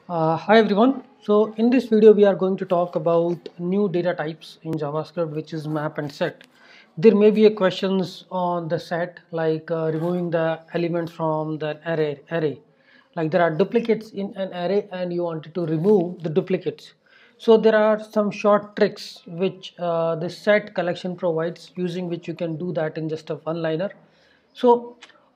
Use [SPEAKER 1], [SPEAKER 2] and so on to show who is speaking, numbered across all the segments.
[SPEAKER 1] Hi everyone. So in this video we are going to talk about new data types in JavaScript, which is map and set. There may be a questions on the set, like removing the elements from the array. Like there are duplicates in an array and you wanted to remove the duplicates. So there are some short tricks which the set collection provides, using which you can do that in just a one liner. So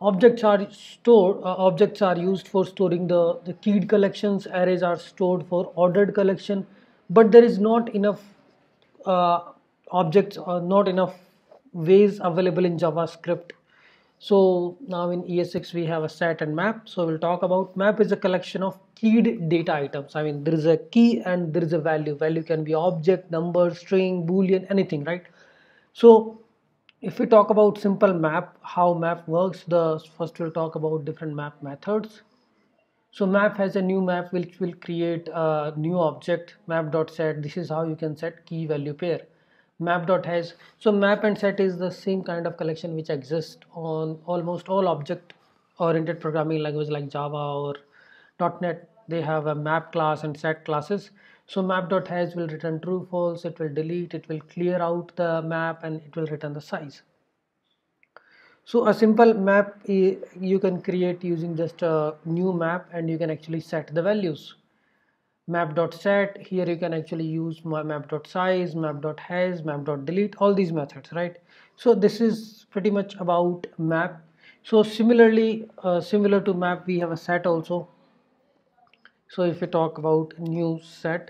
[SPEAKER 1] objects are used for storing the keyed collections. Arrays are stored for ordered collection, but there is not enough uh, objects or not enough ways available in JavaScript. So now in ES6 we have a set and map. So we'll talk about map is a collection of keyed data items. I mean, there is a key and there is a value. Value can be object, number, string, boolean, anything, right? So if we talk about simple map, how map works, the first we'll talk about different map methods. So map has a new map which will create a new object, map.set. This is how you can set key value pair. Map.has, so map and set is the same kind of collection which exists on almost all object oriented programming language like Java or .NET. They have a map class and set classes. So map.has will return true, false, it will delete, it will clear out the map, and it will return the size. So a simple map you can create using just a new map, and you can actually set the values. Map.set, here you can actually use map.size, map.has, map.delete, all these methods, right? So this is pretty much about map. So similarly, similar to map, we have a set also. So if we talk about new set,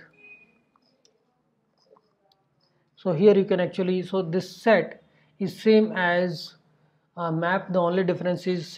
[SPEAKER 1] so here you can actually, so this set is same as map. The only difference is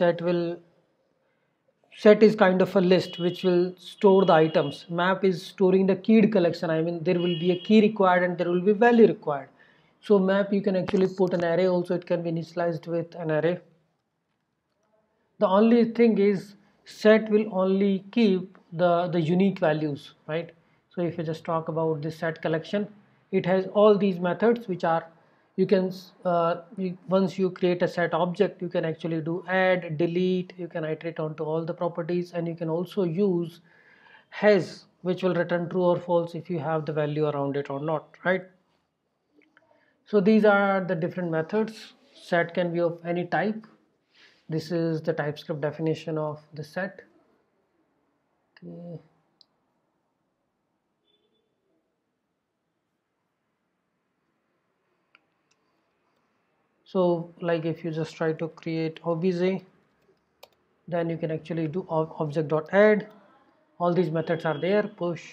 [SPEAKER 1] set is kind of a list which will store the items. Map is storing the keyed collection. I mean, there will be a key required and there will be value required. So map, you can actually put an array also. It can be initialized with an array. The only thing is set will only keep the unique values, right? So if you just talk about this set collection, it has all these methods which are, you can once you create a set object, you can actually do add, delete, you can iterate onto all the properties, and you can also use has, which will return true or false if you have the value around it or not, right? So these are the different methods. Set can be of any type. This is the TypeScript definition of the set. Okay. So like if you just try to create obj, then you can actually do object.add. All these methods are there. Push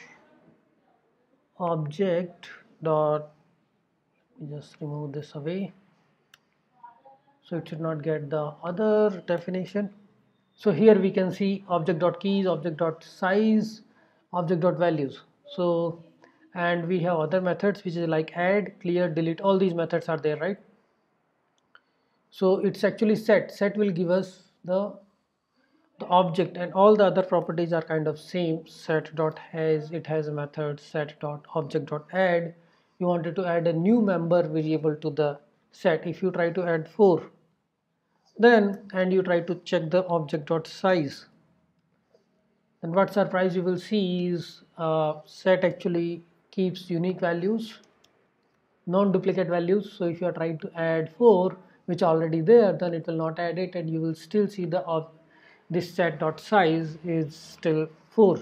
[SPEAKER 1] object dot, just remove this away, so it should not get the other definition. So here we can see object.keys, object.size, object.values. So, and we have other methods which is like add, clear, delete. All these methods are there, right? So it's actually set will give us the object, and all the other properties are kind of same. Set dot has, it has a method. Set dot object dot add, you wanted to add a new member variable to the set. If you try to add 4, then and you try to check the object dot size, and what surprise you will see is set actually keeps unique values, non-duplicate values. So if you are trying to add 4 which are already there, then it will not add it, and you will still see the this set dot size is still 4.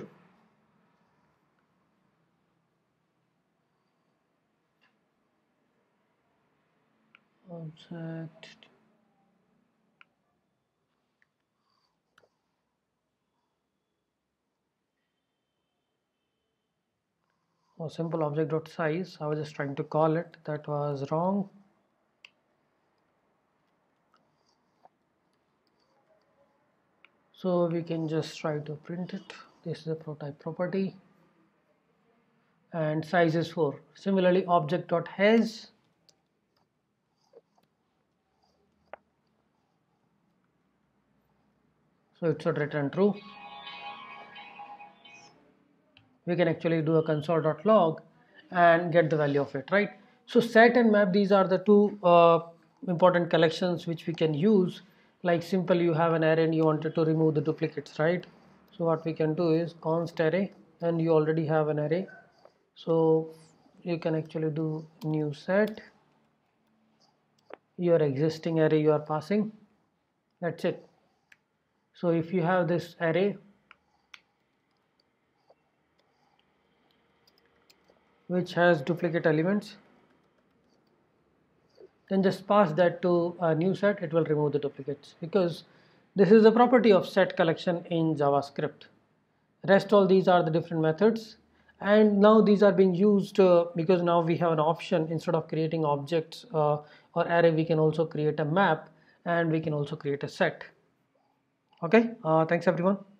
[SPEAKER 1] Object, or simple object dot size, I was just trying to call it, that was wrong. So we can just try to print it. This is a prototype property, and size is 4. Similarly, object dot has, so it should return true. We can actually do a console.log and get the value of it, right? So set and map, these are the two important collections which we can use. Like simple, you have an array and you wanted to remove the duplicates, right? So what we can do is const array and you already have an array, so you can actually do new set your existing array you are passing. That's it. So if you have this array which has duplicate elements, then just pass that to a new set. It will remove the duplicates, because this is the property of set collection in JavaScript. Rest all these are the different methods, and now these are being used because now we have an option. Instead of creating objects or array, we can also create a map, and we can also create a set. Okay, thanks everyone.